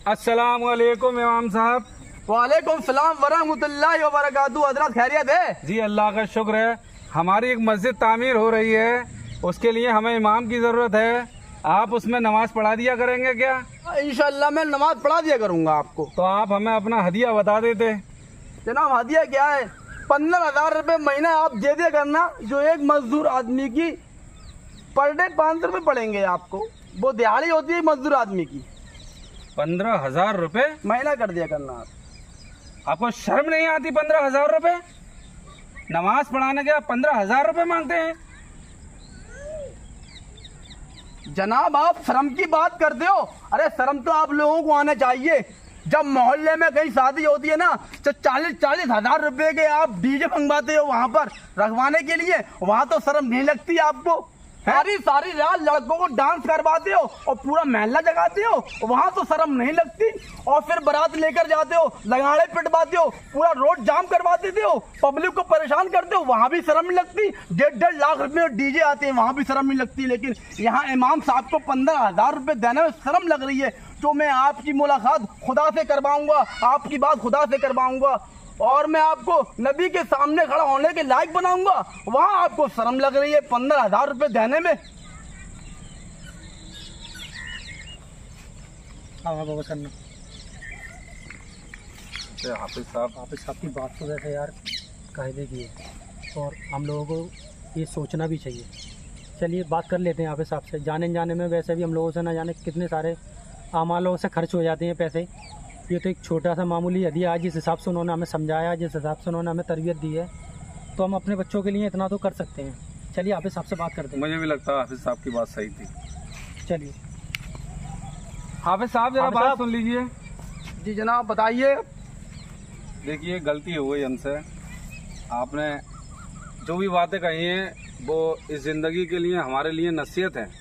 अस्सलाम वालेकुम इमाम साहब। वालेकुम सलाम वरहमतुल्लाहि व बरकातुहू। हजरत खैरियत है? जी अल्लाह का शुक्र है। हमारी एक मस्जिद तामीर हो रही है, उसके लिए हमें इमाम की जरूरत है। आप उसमें नमाज पढ़ा दिया करेंगे क्या? इंशाअल्लाह मैं नमाज पढ़ा दिया करूंगा आपको। तो आप हमें अपना हदिया बता देते। जनाब हदिया क्या है? 15,000 रुपए महीना आप दे दिया करना, जो एक मजदूर आदमी की पर डे 500 रुपए पड़ेंगे आपको। वो दिहाड़ी होती है मजदूर आदमी की। 15,000 रुपए महीना कर दिया करना आप। आपको शर्म नहीं आती? 15,000 रुपए नमाज पढ़ाने के आप 15,000 रुपए मांगते हैं? जनाब आप शर्म की बात करते हो। अरे शर्म तो आप लोगों को आना चाहिए। जब मोहल्ले में कहीं शादी होती है ना, तो 40-40 हजार रुपए के आप डीजे मंगवाते हो वहाँ पर रखवाने के लिए। वहाँ तो शर्म नहीं लगती आपको? सारी रात लड़कों को डांस करवाते हो और पूरा महल्ला जगाते हो, वहाँ तो शर्म नहीं लगती। और फिर बारात लेकर जाते हो, लगाड़े पिटवाते हो, पूरा रोड जाम करवा देते हो, पब्लिक को परेशान करते हो, वहाँ भी शर्म नहीं लगती। 1.5 लाख रुपए डीजे आते हैं, वहाँ भी शर्म नहीं लगती। लेकिन यहाँ इमाम साहब को 15,000 रुपए देने में शर्म लग रही है। तो मैं आपकी मुलाकात खुदा से करवाऊंगा, आपकी बात खुदा से करवाऊंगा, और मैं आपको नबी के सामने खड़ा होने के लायक बनाऊंगा। वहाँ आपको शर्म लग रही है 15,000 रुपए देने में। बाबा करना हाफिज साहब की बात तो वैसे यार कायदे की है, और हम लोगों को ये सोचना भी चाहिए। चलिए बात कर लेते हैं हाफिज साहब से। जाने जाने में वैसे भी हम लोगों से ना जाने कितने सारे आमालों से खर्च हो जाते हैं पैसे। ये तो एक छोटा सा मामूली हदिया है। जिस हिसाब से उन्होंने हमें समझाया, जिस हिसाब से उन्होंने हमें तरबियत दी है, तो हम अपने बच्चों के लिए इतना तो कर सकते हैं। चलिए हाफिज साहब से बात करते हैं। मुझे भी लगता है हाफिज साहब की बात सही थी। चलिए हाफिज साहब जरा बात सुन लीजिए। जी जनाब बताइए। देखिए गलती हो गई हमसे। आपने जो भी बातें कही हैं वो इस जिंदगी के लिए हमारे लिए नसीहत है।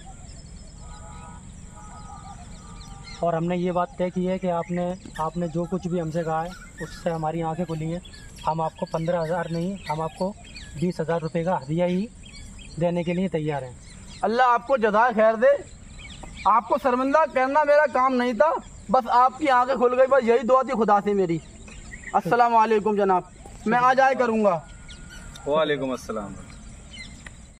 और हमने ये बात तय की है कि आपने जो कुछ भी हमसे कहा है उससे हमारी आंखें खुली हैं। हम आपको 15,000 नहीं, हम आपको 20,000 रुपये का हदिया ही देने के लिए तैयार हैं। अल्लाह आपको जज़ाए खैर दे। आपको शर्मिंदा करना मेरा काम नहीं था, बस आपकी आंखें खुल गई, बस यही दुआ थी खुदा से मेरी। अस्सलाम वालेकुम जनाब, मैं आ जाया करूँगा। वालेकुम अस्सलाम।